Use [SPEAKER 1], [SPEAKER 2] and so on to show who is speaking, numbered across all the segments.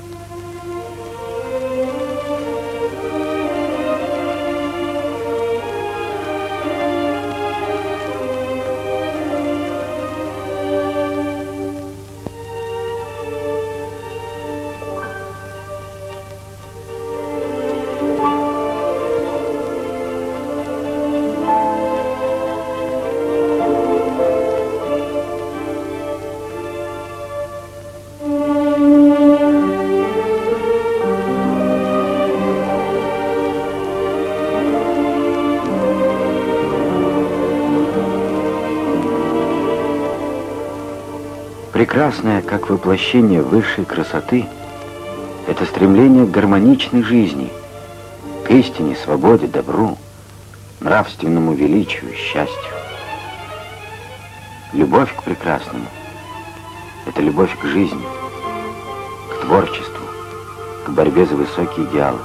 [SPEAKER 1] Прекрасное, как воплощение высшей красоты, это стремление к гармоничной жизни, к истине, свободе, добру, нравственному величию, счастью. Любовь к прекрасному — это любовь к жизни, к творчеству, к борьбе за высокие идеалы.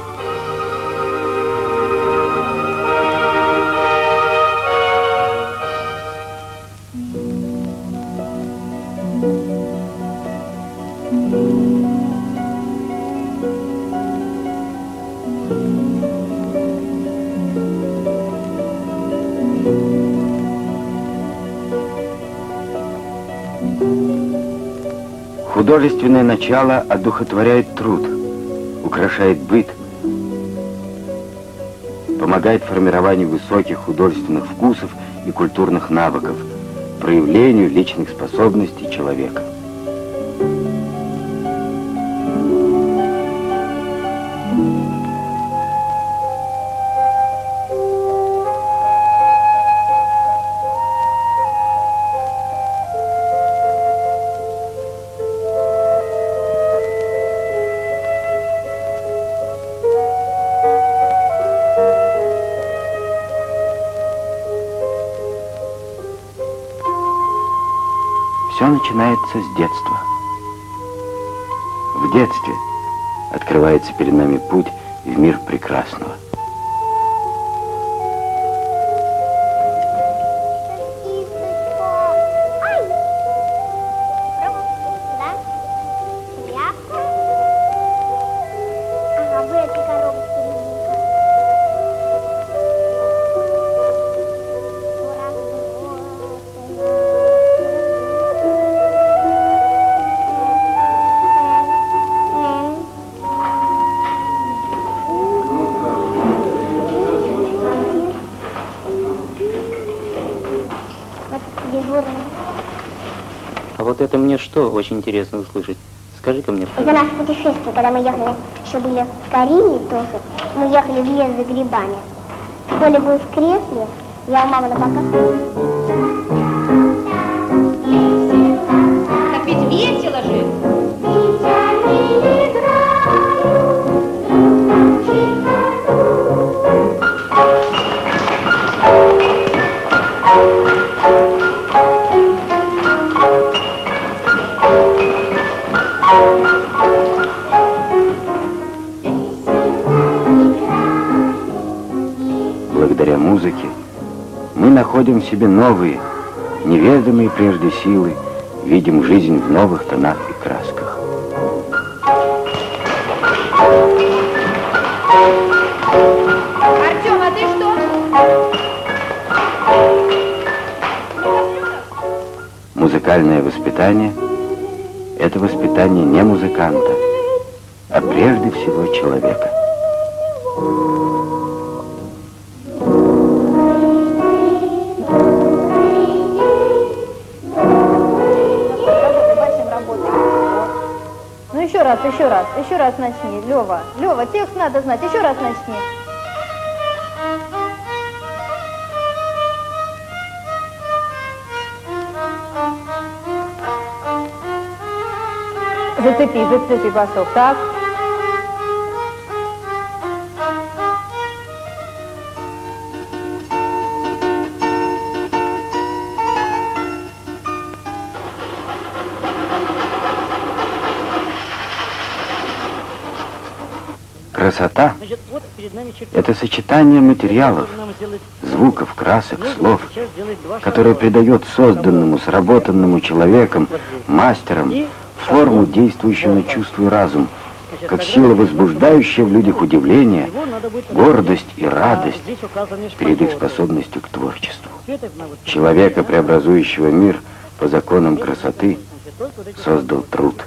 [SPEAKER 1] Художественное начало одухотворяет труд, украшает быт, помогает формированию высоких художественных вкусов и культурных навыков, проявлению личных способностей человека. Все начинается с детства. В детстве открывается перед нами путь в мир прекрасного.
[SPEAKER 2] А вот это мне что очень интересно услышать. Скажи-ка мне.
[SPEAKER 3] Это наше путешествие, когда мы ехали, еще были в Карелии тоже. Мы ехали в лес за грибами. Коля был в кресле, я у мамы на показ.
[SPEAKER 4] Так ведь весело же.
[SPEAKER 1] Благодаря музыке мы находим в себе новые, неведомые прежде силы, видим жизнь в новых тонах и красках.
[SPEAKER 4] Артем, а ты что?
[SPEAKER 1] Музыкальное воспитание — это воспитание не музыканта, а прежде всего человека.
[SPEAKER 5] Еще раз начни, Лева. Лева, текст надо знать, еще раз начни. Зацепи басок, так.
[SPEAKER 1] Красота — это сочетание материалов, звуков, красок, слов, которое придает созданному, сработанному человеком, мастером форму, действующую на чувство и разум, как сила, возбуждающая в людях удивление, гордость и радость перед их способностью к творчеству. Человека, преобразующего мир по законам красоты, создал труд.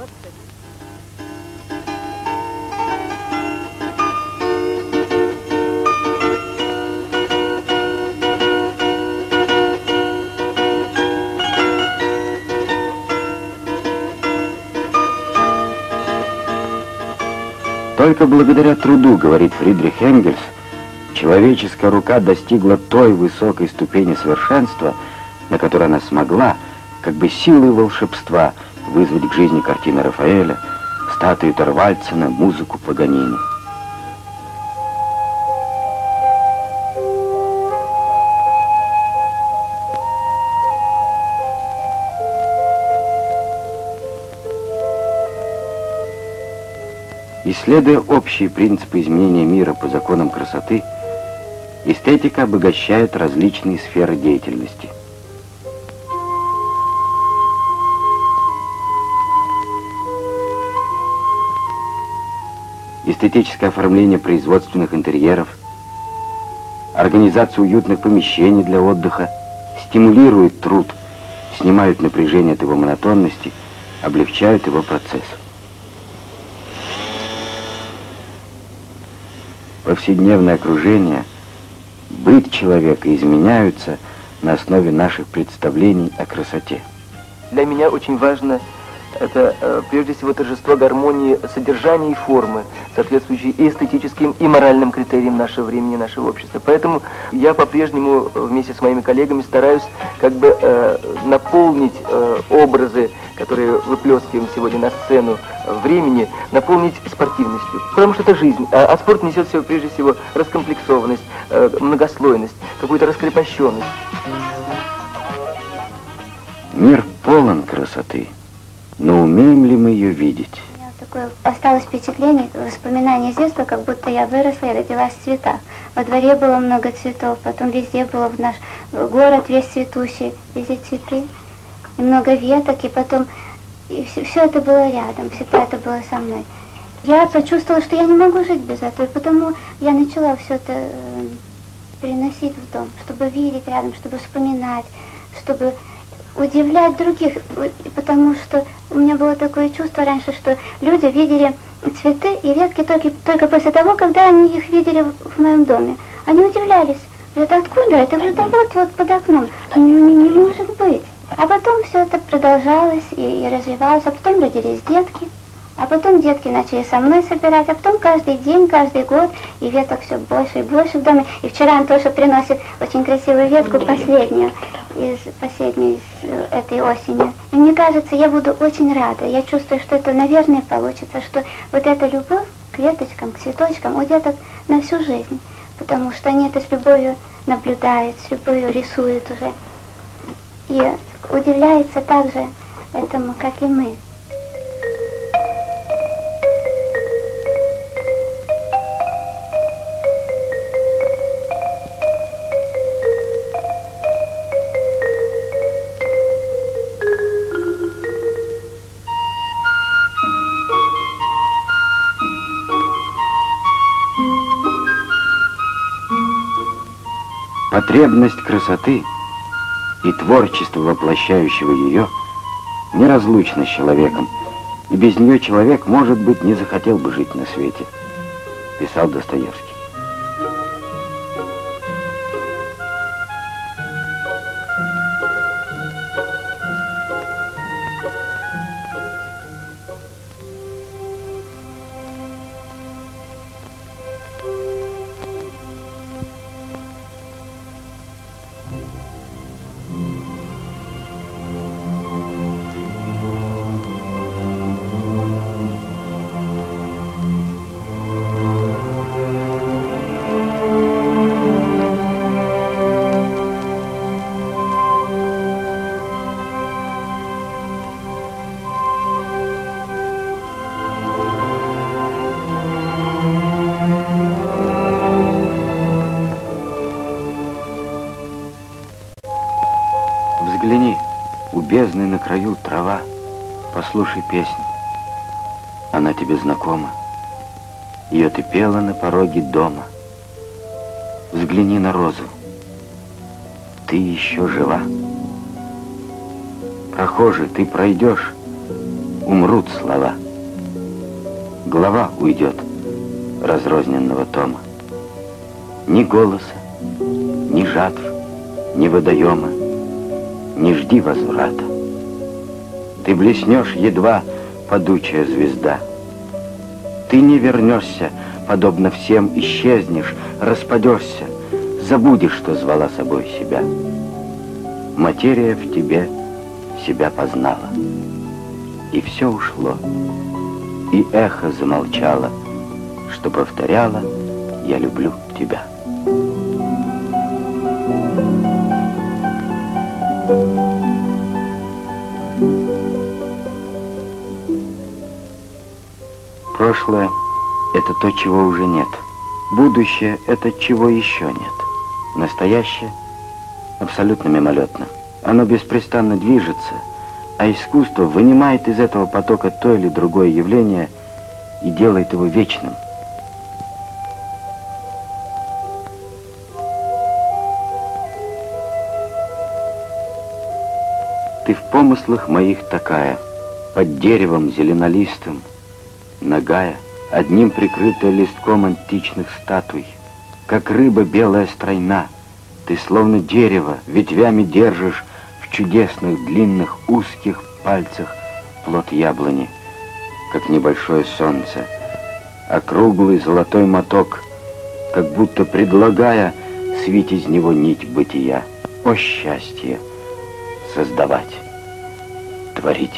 [SPEAKER 1] Только благодаря труду, говорит Фридрих Энгельс, человеческая рука достигла той высокой ступени совершенства, на которой она смогла, как бы силой волшебства, вызвать к жизни картины Рафаэля, статую Торвальдсена, музыку Паганини. Исследуя общие принципы изменения мира по законам красоты, эстетика обогащает различные сферы деятельности. Эстетическое оформление производственных интерьеров, организация уютных помещений для отдыха стимулирует труд, снимают напряжение от его монотонности, облегчают его процесс. Повседневное окружение, быт человека изменяются на основе наших представлений о красоте.
[SPEAKER 4] Для меня очень важно это, прежде всего, торжество гармонии содержания и формы, соответствующей и эстетическим, и моральным критериям нашего времени, нашего общества. Поэтому я по-прежнему вместе с моими коллегами стараюсь как бы наполнить образы, которые выплескиваем сегодня на сцену времени, наполнить спортивностью. Потому что это жизнь, а спорт несет в себе прежде всего раскомплексованность, многослойность, какую-то раскрепощенность.
[SPEAKER 1] Мир полон красоты, но умеем ли мы ее видеть?
[SPEAKER 3] У меня такое осталось впечатление, воспоминание с детства, как будто я выросла и родилась в цветах. Во дворе было много цветов, потом везде было наш город весь цветущий, везде цветы, и много веток, и потом все это было рядом, всегда это было со мной. Я почувствовала, что я не могу жить без этого, и потому я начала все это переносить в дом, чтобы видеть рядом, чтобы вспоминать, чтобы удивлять других, потому что у меня было такое чувство раньше, что люди видели цветы и ветки только после того, когда они их видели в моем доме. Они удивлялись. Это откуда? Это же вот под окном. Не может быть. А потом все это продолжалось и развивалось, а потом родились детки. А потом детки начали со мной собирать, а потом каждый день, каждый год, и веток все больше и больше в доме. И вчера он тоже приносит очень красивую ветку, последнюю из этой осени. И мне кажется, я буду очень рада. Я чувствую, что это, наверное, получится, что вот эта любовь к веточкам, к цветочкам у деток на всю жизнь. Потому что они это с любовью наблюдают, с любовью рисуют уже. И удивляются так же этому, как и мы.
[SPEAKER 1] Потребность красоты и творчество, воплощающего ее, неразлучна с человеком, и без нее человек, может быть, не захотел бы жить на свете, писал Достоевский. Послушай песню. Она тебе знакома. Ее ты пела на пороге дома. Взгляни на розу. Ты еще жива. Прохожий, ты пройдешь, умрут слова. Глава уйдет разрозненного тома. Ни голоса, ни жатв, ни водоема, не жди возврата. Ты блеснешь, едва падучая звезда. Ты не вернешься, подобно всем, исчезнешь, распадешься, забудешь, что звала собой себя. Материя в тебе себя познала, и все ушло, и эхо замолчало, что повторяло: «Я люблю тебя». Прошлое — это то, чего уже нет. Будущее — это чего еще нет. Настоящее абсолютно мимолетно. Оно беспрестанно движется, а искусство вынимает из этого потока то или другое явление и делает его вечным. Ты в помыслах моих такая, под деревом зеленолистым, нагая, одним прикрытая листком античных статуй. Как рыба белая стройна, ты словно дерево ветвями держишь в чудесных длинных узких пальцах плод яблони, как небольшое солнце, округлый золотой моток, как будто предлагая свить из него нить бытия. О счастье! Создавать, творить.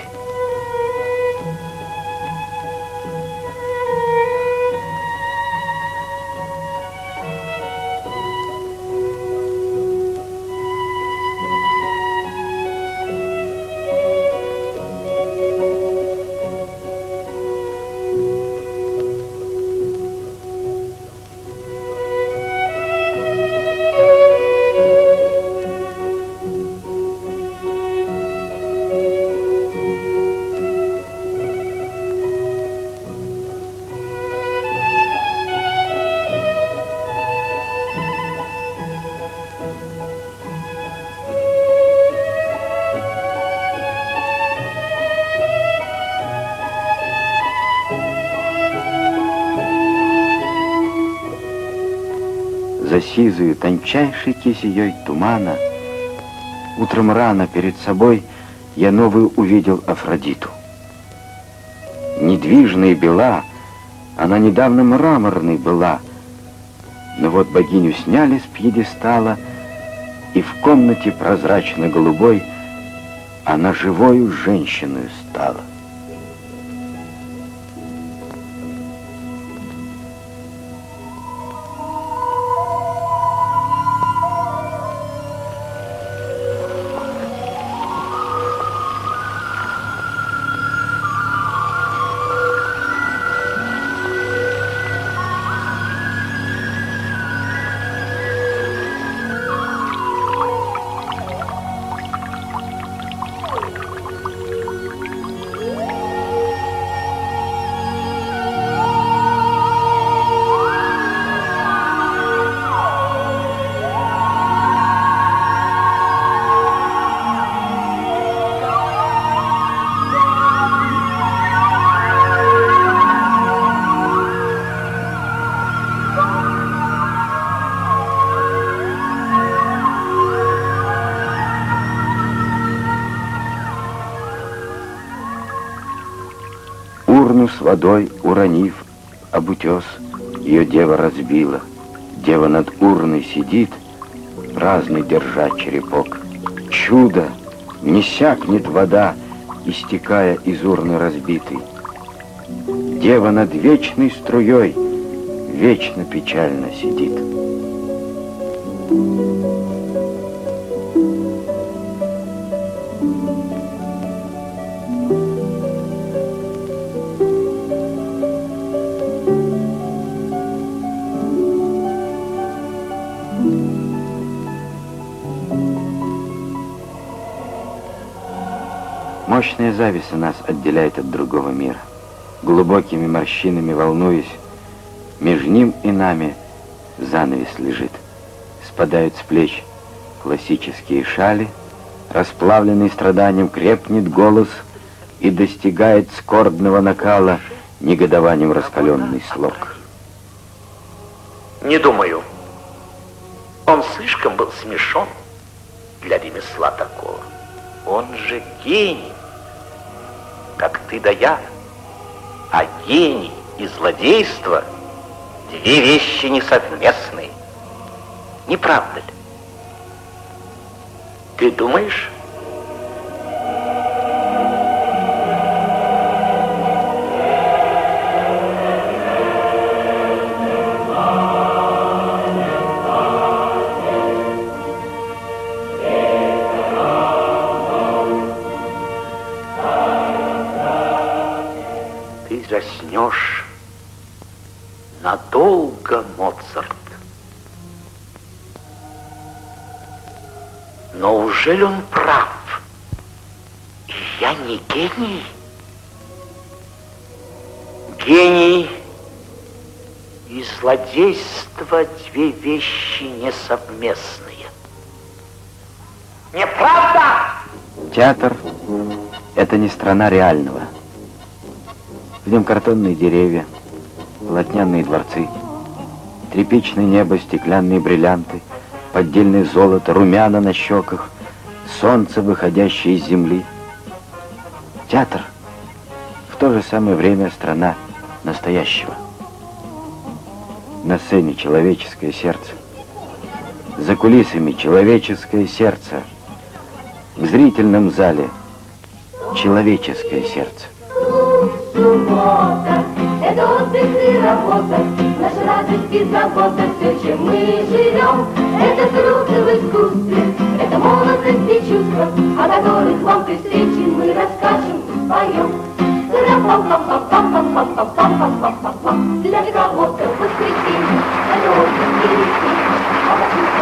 [SPEAKER 1] За сизую, тончайшей кисеей тумана утром рано перед собой я новую увидел Афродиту. Недвижна и бела, она недавно мраморной была, но вот богиню сняли с пьедестала, и в комнате прозрачно-голубой она живою женщиною стала. Урну с водой уронив об утес, ее дева разбила. Дева над урной сидит, праздный держа черепок. Чудо! Не сякнет вода, истекая из урны разбитой. Дева над вечной струей вечно печально сидит. Мощная завеса нас отделяет от другого мира. Глубокими морщинами волнуясь, между ним и нами занавес лежит. Спадают с плеч классические шали, расплавленный страданием крепнет голос и достигает скорбного накала негодованием раскаленный слог.
[SPEAKER 6] Не думаю. Он слишком был смешон для ремесла такого. Он же гений, как ты да я. А гений и злодейство — две вещи несовместные. Не правда ли? Ты думаешь? Ты заснешь надолго, Моцарт. Но ужели он прав? И я не гений? Гений и злодейство — две вещи несовместные. Неправда?
[SPEAKER 1] Театр — это не страна реального. В нем картонные деревья, полотняные дворцы, тряпичное небо, стеклянные бриллианты, поддельное золото, румяна на щеках, солнце, выходящее из земли. Театр в то же самое время страна настоящего. На сцене человеческое сердце, за кулисами человеческое сердце, в зрительном зале человеческое сердце.
[SPEAKER 7] Суббота, это отдых и работа, наша радость и забота, все, чем мы живем, это труд в искусстве, это молодость и чувства, о которых вам при встрече мы расскажем и споем. Для кого-то воскресенье, это отдых и ресурс, а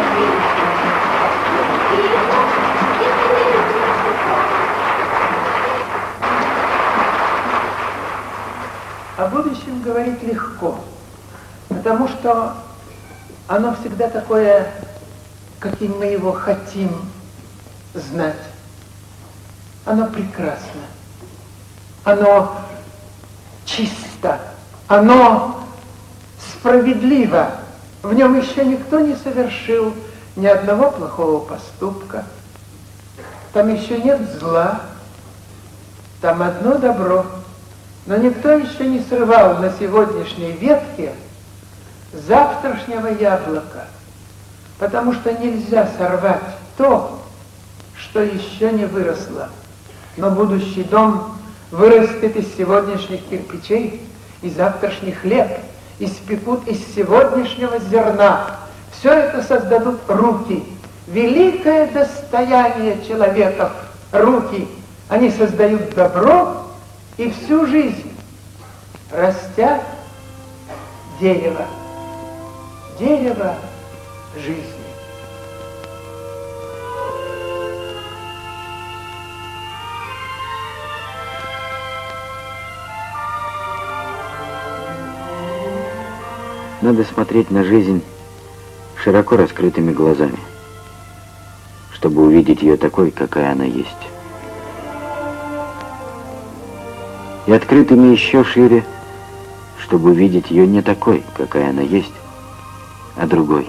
[SPEAKER 8] О будущем говорить легко, потому что оно всегда такое, каким мы его хотим знать. Оно прекрасно, оно чисто, оно справедливо. В нем еще никто не совершил ни одного плохого поступка. Там еще нет зла, там одно добро. Но никто еще не срывал на сегодняшней ветке завтрашнего яблока, потому что нельзя сорвать то, что еще не выросло. Но будущий дом вырастет из сегодняшних кирпичей, и завтрашний хлеб испекут из сегодняшнего зерна. Все это создадут руки. Великое достояние человека — руки. Они создают добро, и всю жизнь растят дерево, дерево жизни.
[SPEAKER 1] Надо смотреть на жизнь широко раскрытыми глазами, чтобы увидеть ее такой, какая она есть. И открытыми еще шире, чтобы увидеть ее не такой, какая она есть, а другой.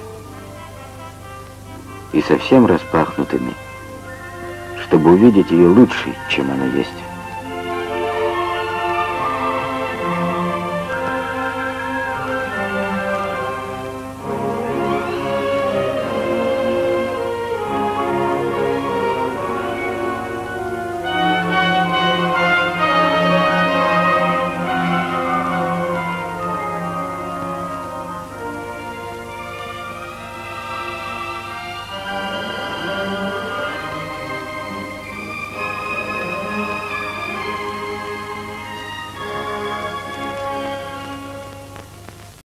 [SPEAKER 1] И совсем распахнутыми, чтобы увидеть ее лучшей, чем она есть.